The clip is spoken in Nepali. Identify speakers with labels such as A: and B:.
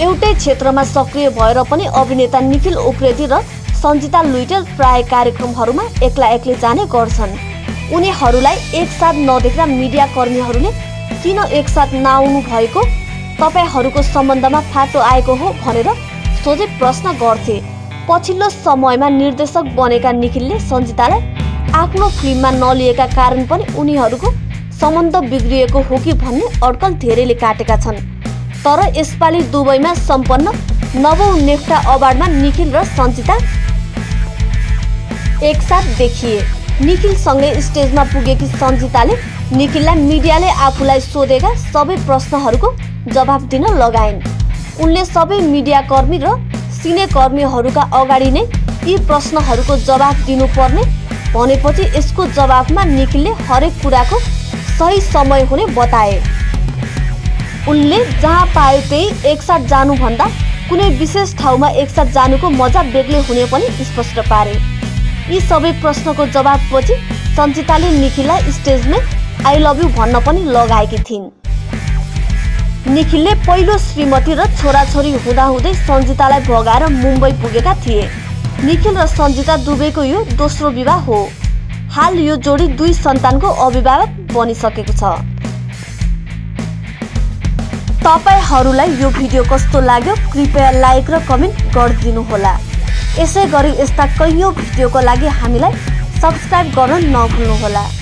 A: एउटै क्षेत्रमा सक्रिय भएर पनि अभिनेता निखिल उप्रेती र सन्जिता लुइटेल प्राय कार्यक्रमहरूमा एक्लै जाने गर्छन्। उनीहरूलाई एकसाथ नदेख्दा मिडिया कर्मीहरूले किन एकसाथ नआउनु भएको, तपाईहरूको सम्बन्धमा फाटो आएको हो भनेर सोझै प्रश्न गर्थे। पछिल्लो समयमा निर्देशक बनेका निखिलले सन्जितालाई आफ्नो फिल्ममा नलिएका कारण पनि उनीहरूको सम्बन्ध बिग्रिएको हो कि भन्ने अड्कल धेरैले काटेका छन्। तर यसपालि दुबईमा सम्पन्न 9औं नेफ्टा अवार्डमा निखिल र सन्जिता एकसाथ देखिए। निखिलसँगै स्टेजमा पुगेकी सन्जिताले निखिललाई मिडियाले आफूलाई सोधेका सबै प्रश्नहरूको जवाफ दिन लगाइन्। उनले सबै मिडियाकर्मी र सिनेकर्मीहरूका अगाडि नै यी प्रश्नहरूको जवाफ दिनुपर्ने भनेपछि यसको जवाफमा निखिलले हरेक कुराको सही समय हुने बताए। उनले जहाँ पायो त्यही एकसाथ जानुभन्दा कुनै विशेष ठाउँमा एकसाथ जानुको मजा बेग्लै हुने पनि स्पष्ट पारे। यी सबै प्रश्नको जवाफपछि सन्जिताले निखिललाई स्टेजमै आई लभ यू भन्न पनि लगाएकी थिइन्। निखिलले पहिलो श्रीमती र छोराछोरी हुँदाहुँदै सन्जितालाई भगाएर मुम्बई पुगेका थिए। निखिल र सन्जिता दुबैको यो दोस्रो विवाह हो। हाल यो जोडी 2 सन्तानको अभिभावक बनिसकेको छ। तपाईहरूलाई यो भिडियो कस्तो लाग्यो कृपया लाइक र कमेन्ट गरिदिनुहोला। यसै गरी यस्ता कैयौं भिडियोको लागि हामीलाई सब्स्क्राइब गर्न नभुल्नुहोला।